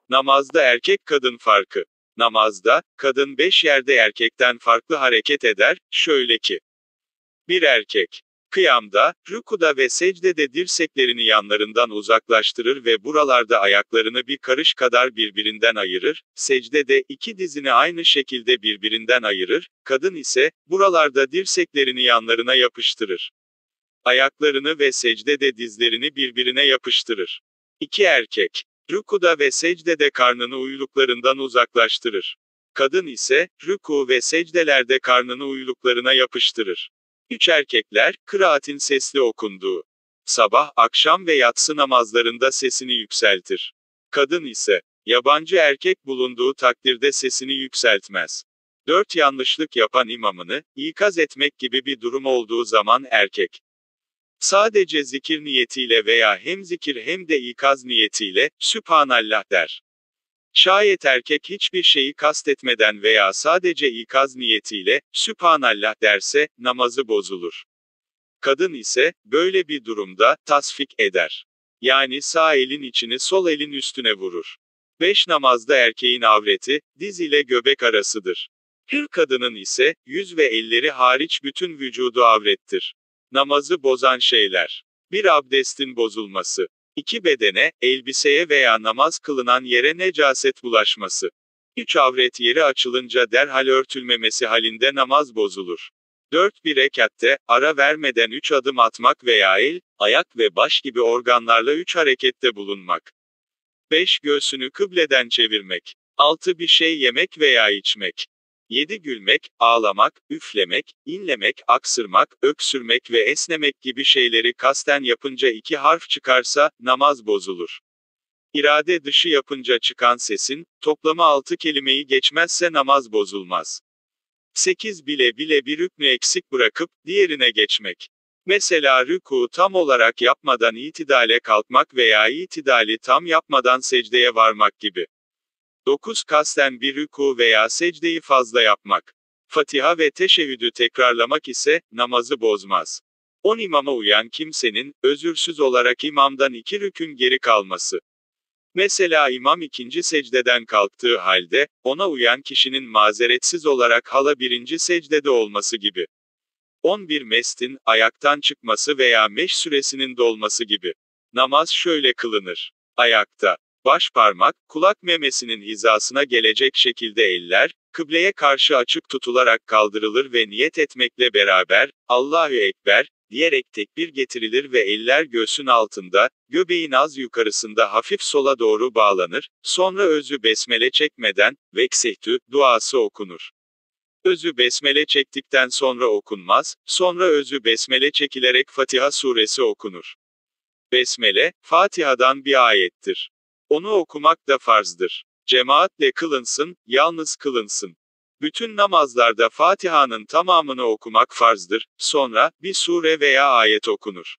Namazda erkek-kadın farkı. Namazda, kadın 5 yerde erkekten farklı hareket eder, şöyle ki: Bir erkek, kıyamda, rükuda ve secdede dirseklerini yanlarından uzaklaştırır ve buralarda ayaklarını bir karış kadar birbirinden ayırır, secdede iki dizini aynı şekilde birbirinden ayırır, kadın ise, buralarda dirseklerini yanlarına yapıştırır. Ayaklarını ve secdede dizlerini birbirine yapıştırır. İki erkek, rükuda ve secdede karnını uyluklarından uzaklaştırır. Kadın ise, rükû ve secdelerde karnını uyluklarına yapıştırır. Üç erkekler, kıraatin sesli okunduğu sabah, akşam ve yatsı namazlarında sesini yükseltir. Kadın ise, yabancı erkek bulunduğu takdirde sesini yükseltmez. 4 yanlışlık yapan imamını, ikaz etmek gibi bir durum olduğu zaman erkek, sadece zikir niyetiyle veya hem zikir hem de ikaz niyetiyle, Sübhanallah der. Şayet erkek hiçbir şeyi kastetmeden veya sadece ikaz niyetiyle, Sübhanallah derse, namazı bozulur. Kadın ise, böyle bir durumda, tasfik eder. Yani sağ elin içini sol elin üstüne vurur. 5 namazda erkeğin avreti, diz ile göbek arasıdır. Her kadının ise, yüz ve elleri hariç bütün vücudu avrettir. Namazı bozan şeyler: 1. Abdestin bozulması. 2. Bedene, elbiseye veya namaz kılınan yere necaset bulaşması. 3. Avret yeri açılınca derhal örtülmemesi halinde namaz bozulur. 4. Bir rekatte, ara vermeden 3 adım atmak veya el, ayak ve baş gibi organlarla 3 harekette bulunmak. 5. Göğsünü kıbleden çevirmek. 6. Bir şey yemek veya içmek. 7. Gülmek, ağlamak, üflemek, inlemek, aksırmak, öksürmek ve esnemek gibi şeyleri kasten yapınca 2 harf çıkarsa, namaz bozulur. İrade dışı yapınca çıkan sesin, toplamı 6 kelimeyi geçmezse namaz bozulmaz. 8. Bile bile bir rüknü eksik bırakıp, diğerine geçmek. Mesela rükû tam olarak yapmadan itidale kalkmak veya itidali tam yapmadan secdeye varmak gibi. 9. Kasten bir rükû veya secdeyi fazla yapmak. Fatiha ve teşehhüdü tekrarlamak ise, namazı bozmaz. 10. İmama uyan kimsenin, özürsüz olarak imamdan 2 rükün geri kalması. Mesela imam 2. secdeden kalktığı halde, ona uyan kişinin mazeretsiz olarak hala 1. secdede olması gibi. 11. Mestin, ayaktan çıkması veya meş süresinin dolması gibi. Namaz şöyle kılınır. Ayakta. Baş parmak, kulak memesinin hizasına gelecek şekilde eller, kıbleye karşı açık tutularak kaldırılır ve niyet etmekle beraber, Allahu Ekber, diyerek tekbir getirilir ve eller göğsün altında, göbeğin az yukarısında hafif sola doğru bağlanır, sonra özü besmele çekmeden, veksehtü, duası okunur. Özü besmele çektikten sonra okunmaz, sonra özü besmele çekilerek Fatiha suresi okunur. Besmele, Fatiha'dan bir ayettir. Onu okumak da farzdır. Cemaatle kılınsın, yalnız kılınsın. Bütün namazlarda Fatiha'nın tamamını okumak farzdır, sonra, bir sure veya ayet okunur.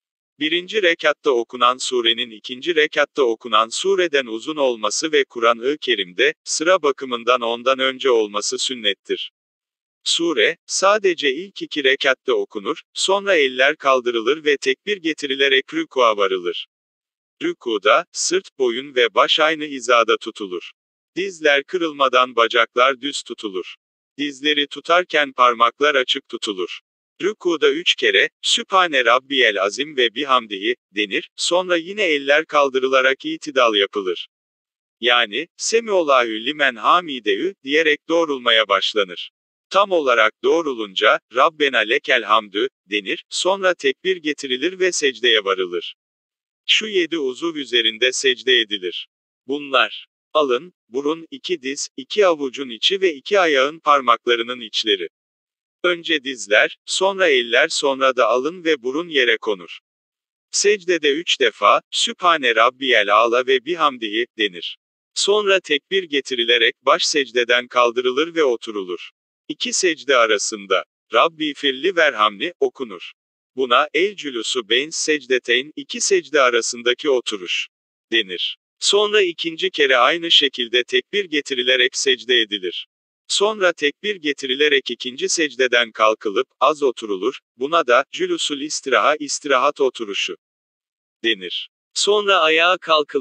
1. rekatta okunan surenin 2. rekatta okunan sureden uzun olması ve Kur'an-ı Kerim'de, sıra bakımından ondan önce olması sünnettir. Sure, sadece ilk 2 rekatta okunur, sonra eller kaldırılır ve tekbir getirilerek rükûa varılır. Rükûda, sırt, boyun ve baş aynı hizada tutulur. Dizler kırılmadan bacaklar düz tutulur. Dizleri tutarken parmaklar açık tutulur. Rükûda 3 kere, Sübhane Rabbiyel Azim ve Bihamdihi, denir, sonra yine eller kaldırılarak itidal yapılır. Yani, Semiollahu limen hamidehu, diyerek doğrulmaya başlanır. Tam olarak doğrulunca, Rabbena lekel hamdü, denir, sonra tekbir getirilir ve secdeye varılır. Şu 7 uzuv üzerinde secde edilir. Bunlar: alın, burun, 2 diz, 2 avucun içi ve 2 ayağın parmaklarının içleri. Önce dizler, sonra eller, sonra da alın ve burun yere konur. Secdede 3 defa, Sübhane Rabbiyel Âlâ ve Bihamdihi, denir. Sonra tekbir getirilerek baş secdeden kaldırılır ve oturulur. 2 secde arasında, Rabbi firli verhamni, okunur. Buna, el cülüsü beyn secdeteyn, 2 secde arasındaki oturuş, denir. Sonra 2. kere aynı şekilde tekbir getirilerek secde edilir. Sonra tekbir getirilerek 2. secdeden kalkılıp, az oturulur, buna da, cülüsül istiraha, istirahat oturuşu, denir. Sonra ayağa kalkılır.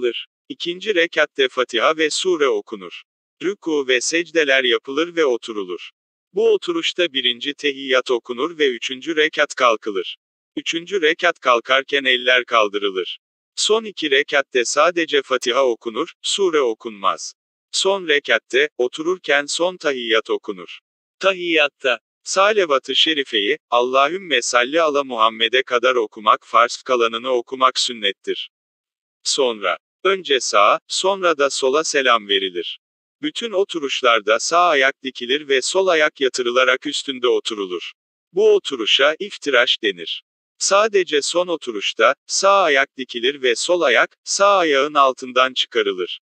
İkinci rekatte Fatiha ve sure okunur. Rükû ve secdeler yapılır ve oturulur. Bu oturuşta birinci tehiyyat okunur ve üçüncü rekat kalkılır. Üçüncü rekat kalkarken eller kaldırılır. Son iki rekatte sadece Fatiha okunur, sure okunmaz. Son rekatte, otururken son tahiyyat okunur. Tahiyyatta, salavat-ı şerifeyi, Allahümme salli ala Muhammed'e kadar okumak farz, kalanını okumak sünnettir. Sonra, önce sağa, sonra da sola selam verilir. Bütün oturuşlarda sağ ayak dikilir ve sol ayak yatırılarak üstünde oturulur. Bu oturuşa iftiraş denir. Sadece son oturuşta, sağ ayak dikilir ve sol ayak, sağ ayağın altından çıkarılır.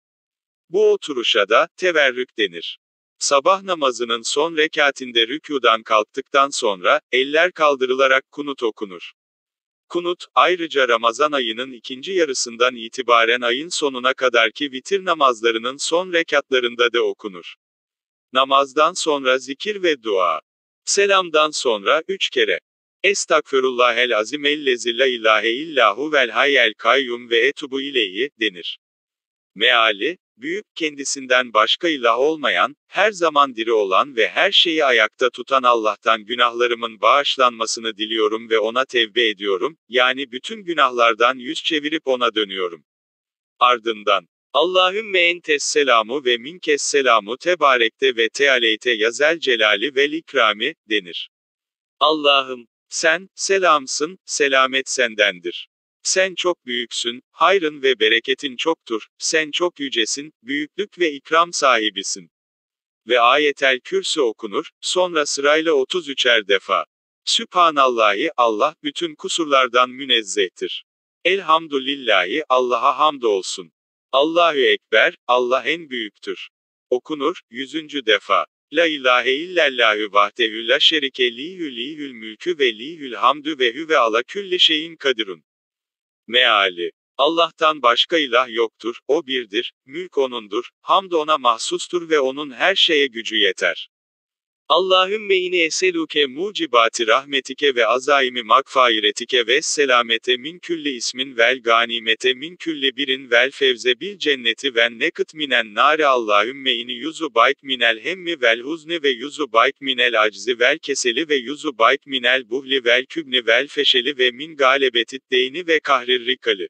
Bu oturuşa da teverrük denir. Sabah namazının son rekatinde rükûdan kalktıktan sonra, eller kaldırılarak kunut okunur. Kunut, ayrıca Ramazan ayının ikinci yarısından itibaren ayın sonuna kadarki vitir namazlarının son rekatlarında da okunur. Namazdan sonra zikir ve dua. Selamdan sonra 3 kere. Estağfirullahel azim ellezi la ilahe illahu vel hayyel kayyum ve etubu ileyhi denir. Meali, büyük, kendisinden başka ilah olmayan, her zaman diri olan ve her şeyi ayakta tutan Allah'tan günahlarımın bağışlanmasını diliyorum ve ona tevbe ediyorum, yani bütün günahlardan yüz çevirip ona dönüyorum. Ardından, Allahümme entes selamu ve minkes selamu tebarekte ve tealeyte yazel celali vel ikrami, denir. Allah'ım, sen, selamsın, selamet sendendir. Sen çok büyüksün, hayrın ve bereketin çoktur, sen çok yücesin, büyüklük ve ikram sahibisin. Ve ayetel kürsü okunur, sonra sırayla 33'er defa. Sübhanallahi, Allah bütün kusurlardan münezzehtir. Elhamdülillahi, Allah'a hamdolsun. Allahu Ekber, Allah en büyüktür. Okunur, 100. defa. La ilahe illallahü vahdehu la şerike lihü lihül mülkü ve lihül hamdü ve hüve ala külli şeyin kadirun. Meali, Allah'tan başka ilah yoktur, o birdir, mülk O'nundur, hamd O'na mahsustur ve O'nun her şeye gücü yeter. Allahümme ini eseluke mucibati rahmetike ve azaimi magfiretike ve selamete min külli ismin vel ganimete min külli birin vel fevze bil cenneti ve nekıt minen nari Allahümme ini yuzu bayk minel hemmi vel huzni ve yuzu bayk minel aczi vel keseli ve yuzu bayk minel buhli vel kübni vel feşeli ve min galebetit deyni ve kahrir rikali.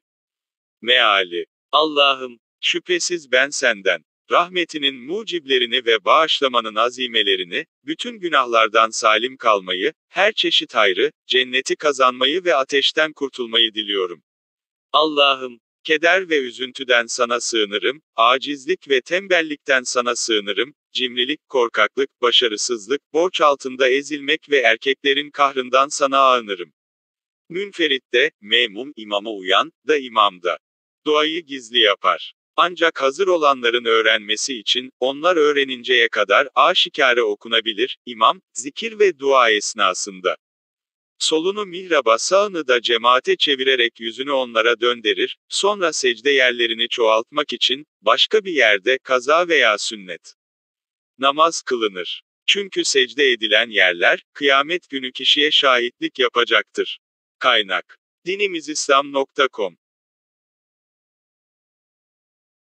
Meali, Allah'ım, şüphesiz ben senden rahmetinin muciblerini ve bağışlamanın azimelerini, bütün günahlardan salim kalmayı, her çeşit hayrı, cenneti kazanmayı ve ateşten kurtulmayı diliyorum. Allah'ım, keder ve üzüntüden sana sığınırım, acizlik ve tembellikten sana sığınırım, cimrilik, korkaklık, başarısızlık, borç altında ezilmek ve erkeklerin kahrından sana ağınırım. Münferit memum imama uyan, da imamda. Duayı gizli yapar. Ancak hazır olanların öğrenmesi için, onlar öğreninceye kadar aşikare okunabilir, imam, zikir ve dua esnasında. Solunu mihraba, sağını da cemaate çevirerek yüzünü onlara döndürür, sonra secde yerlerini çoğaltmak için, başka bir yerde, kaza veya sünnet namaz kılınır. Çünkü secde edilen yerler, kıyamet günü kişiye şahitlik yapacaktır. Kaynak: dinimizislam.com